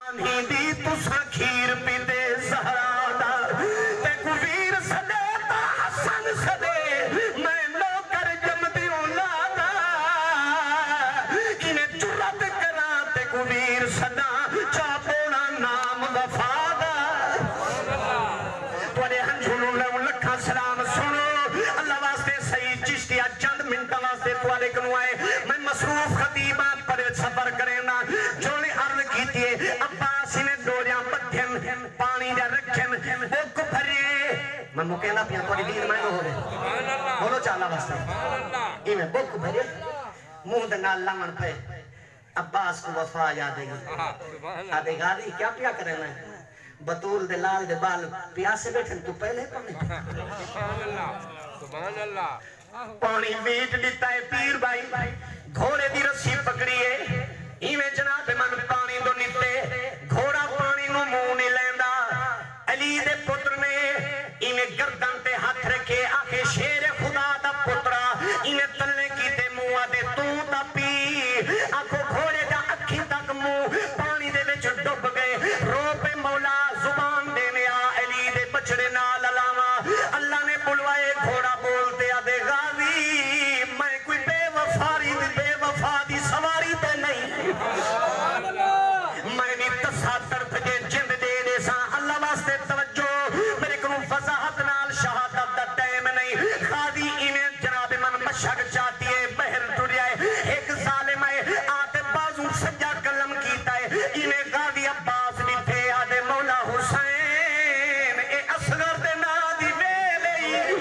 دی تسا کھیر پیندے زہرا دا تے کو ویر سدے تا حسن سدے میں نوکر جمدی اولادا انہیں جرات کرا تے کو ویر سدا چاپونا نام وفا دا توڑے ہنجھولوں لے لکھا سلام سنو اللہ واسطے سعید چشتی چند منٹا واسطے توالے کنو آئے میں مصروف خطیبہ پر سفر کریں نا جوڑے عرض کیتی ہے عباس انہیں ڈوریاں پتھن پانی جا رکھن بک بھرے میں مکینا پیا توڑی دین میں ہو رہے بولو چالا واسطے انہیں بک بھرے منہ دنال لامن پہ عباس کو وفا یادے گی آدھے غازی کیا پیا کرنا ہے بطول دے لال دے بال پیاسے بیٹھن تو پہلے پڑھنے سبحان اللہ پانی ویٹ لیتا ہے پیر بھائی گھوڑے دی رسی پکڑیے ایویں جناب من پانی دو نیتے گھوڑا پانی نو منہ نہیں لیندا علی دے پتر نے ایویں گردن تے ہاتھ رکھے آکھے شیر خدا دا پترا ایویں تلے کیتے منہ دے تو تا پی آکھو گھوڑے دا اکھی تک منہ پانی دے وچ ڈب گئے رو پہ مولا زبان دینے آ علی دے بچڑے نال علامہ اللہ نے بلوائے گھوڑا بولتے آدھے غازی میں کوئی بے وفا دی سواری تے نہیں میں بھی تساتر تجھے جند دے دے سا اللہ واسطے توجہ میرے کنو فضاحت نال شہادت دا ٹائم نہیں غازی انہیں جناب من مشک چاہتی ہے بہر ٹریائے ایک ظالم ہے آتے بازو سجا کلم کیتا ہے انہیں غازی عباس بھی تھے آدھے مولا حسین اے اصغر دے نا دی ویلے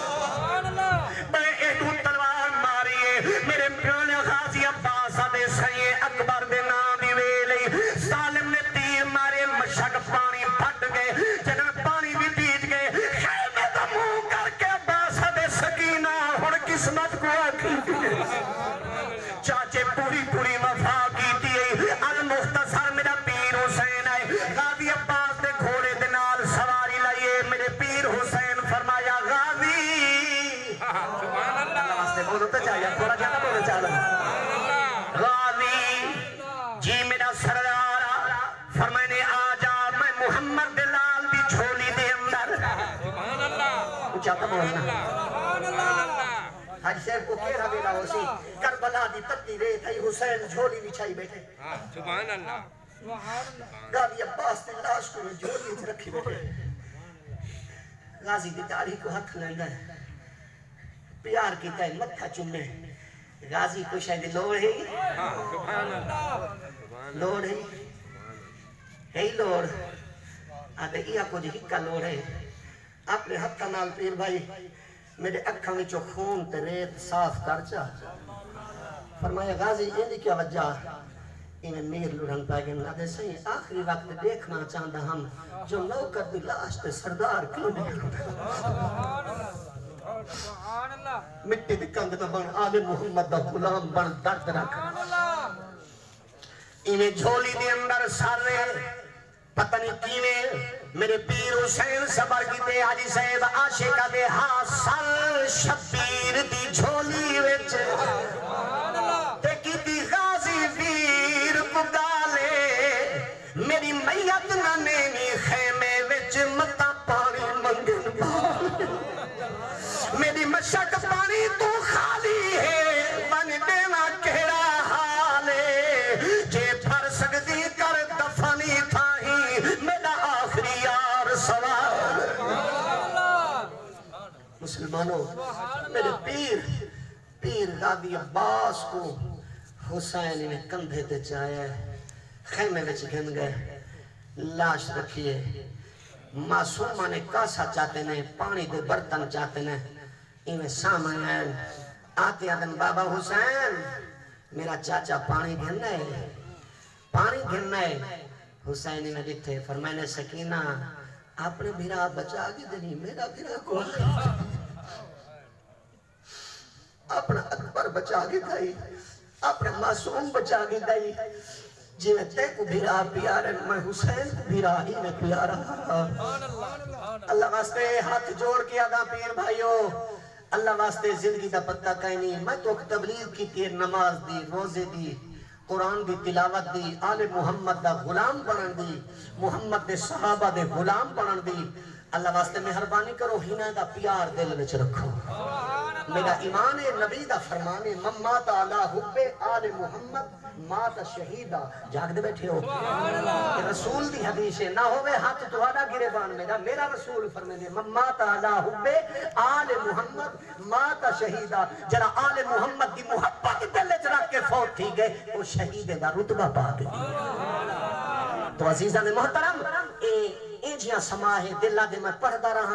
میں اے تو تلوار ماریے میرے پیانے غازی عباس آدھے سیئے اکبر دے نا دی ویلے ظالم نے تیر مارے مشک پانی پھٹ گئے جنہاں پانی بھی بیج گئے خیمے دا منہ کر کے عباس آدھے سکینہ ہن قسمت کو آکھی چاچے پوری پوری وفا کی تھی المختصر میرا پیر حسین ہے غازی عباس دے گھوڑے دے نال سواری لائیے میرے پیر حسین فرمایا غازی سبحان اللہ واسطے بولو تو چاہیے تھوڑا کیا بولو چاہیے غازی جی میرا سردار فرمائنے آجا میں محمد دلال دی جھولی دے اندر سبحان اللہ کچھ آتا بولنا سبحان اللہ حج صاحب کو کہہ رہا اسی کربلا دی تتی ریت ہے حسین جھولی بچھائی بیٹھے سبحان اللہ غازی عباس نے لاش کو جھولی سے رکھی بیٹھے غازی دی داڑھی کو ہاتھ لینا ہے پیار کی ہے متھا چومے غازی کو شاید لوڑ ہے سبحان اللہ لوڑ ہے ہے لوڑ آدھے یہ کو جی ہکا لوڑ ہے اپنے ہتھا نال پیر بھائی میرے اکھاں وچوں خون تے ریت صاف کر چا فرمایا غازی یہ کیا وجہ انہیں نیر لڑن پہ گئے آدھے صحیح آخری وقت دیکھنا چاہتا ہم جو نوکر دی لاش تے سردار کیوں نہیں مٹی دی کنگ تو بن آل محمد دا غلام بن درد رکھ انہیں جھولی دی اندر سارے پتہ نہیں کیویں میرے پیر حسین صبر کیتے حاجی صاحب عاشقہ دے حاصل شبیر دی جھولی وچ تے کیتی غازی ویر بگالے میری میت نہ نینی خیمے وچ متا پانی منگن بال میری مشک پانی تو خالی ہے من دینا کہڑا حالے جے پھر سکتی کر دفنی تھاہی میرا آخری یار سوال مسلمانوں میرے پیر غازی عباس کو حسین نے کندھے تے چایا خیمے وچ گھن گئے لاش رکھیے معصومہ نے کاسا چاہتے نے پانی دے برتن چاہتے نے انہیں سامنے آتے آدن بابا حسین میرا چاچا پانی گھننا ہے حسین نے دیکھتے فرمائنے سکینہ اپنے بھیرا بچا گی دنی میرا بھیرا کو اپنا اکبر بچا گی دائی اپنے معصوم بچا گی دائی جی میں تے کو بھیرا پیارے میں حسین کو بھیرا ہی میں پیارا اللہ واسطے ہاتھ جوڑ کے آدھا پیر بھائیو اللہ واسطے زندگی دا پتہ کہیں نہیں میں تو تبلیغ کی تیر نماز دی روزے دی قرآن دی تلاوت دی، آل محمد دا غلام بنن دی، محمد دے صحابہ دے غلام بنن دی، اللہ واسطے مہربانی کرو ہینا دا پیار دل وچ رکھو۔ میرا ایمان ہے، نبی دا فرمان ہے، من مات علی حب آل محمد مات شہیدہ۔ جاگ دے بیٹھے ہو، رسول دی حدیث ہے، نہ ہوئے ہاتھ تہاڈا گریبان میرا، میرا رسول فرمائے دے من مات علی حب آل محمد مات شہیدہ۔ جڑا آل محمد دی محبت دل وچ رکھ کے فوت تھی گئے، وہ شہید دا رتبہ پا گئے۔ تو عزیزان محترم، اے جیاں سما ہے دلہ دے میں پڑھدا رہا